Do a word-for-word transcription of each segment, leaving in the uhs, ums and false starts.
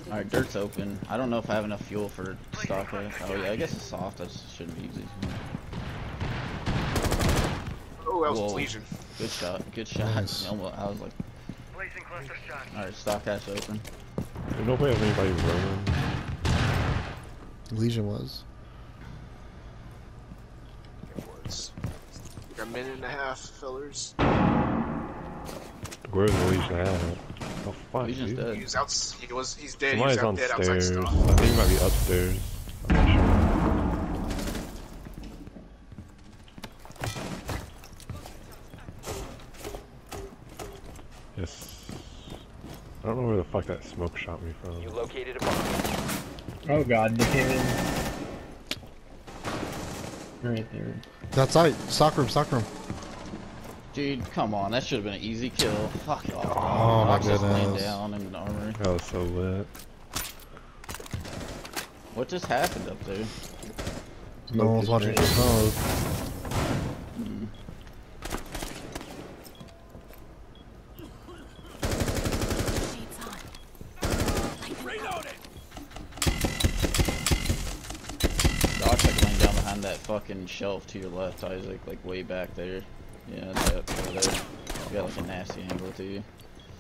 Alright, dirt's open. I don't know if I have enough fuel for stock. Oh yeah, I guess it's soft. That shouldn't be easy. Oh, that was Whoa. Legion. Good shot. Good shot. Nice. Almost, I was like. Alright, stock hatch open. There's no way of anybody running. Legion was. It was. Like a minute and a half, fillers. Where's the Legion at? Oh fuck, Legion's dude. dead. He was out. He was. He's dead. Somebody's he was out dead outside downstairs. I stuff. think he might be upstairs. I'm not sure. Yes. I don't know where the fuck that smoke shot me from. You located a bomb. Oh god, they came in. Right there. That's outside. Stock room, stock room. Dude, come on. That should have been an easy kill. Fuck off. Oh my Fox just laying goodness. down in an armory. That was so lit. What just happened up there? No one's watching for smoke. Hmm. Doc's like laying down behind that fucking shelf to your left, Isaac, like way back there. Yeah, that over there. You got like a nasty angle to you.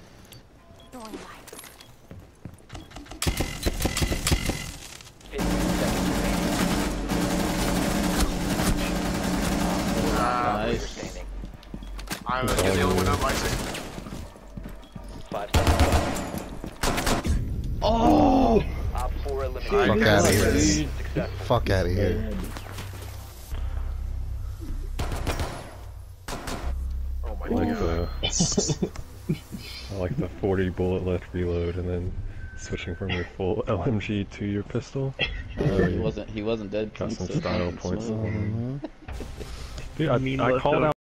Uh, Nice. I'm gonna get the other one up, Isaac. Five seconds. Oh! Op four eliminated. Fuck Dude, out of you're here. lucky, dude. Successful. Fuck out of here. Oh my I like god. the I like the forty bullet left reload and then switching from your full L M G to your pistol. Oh, he wasn't. He wasn't dead. Got some so- style points. so- Mhm. Dude, I, I called out.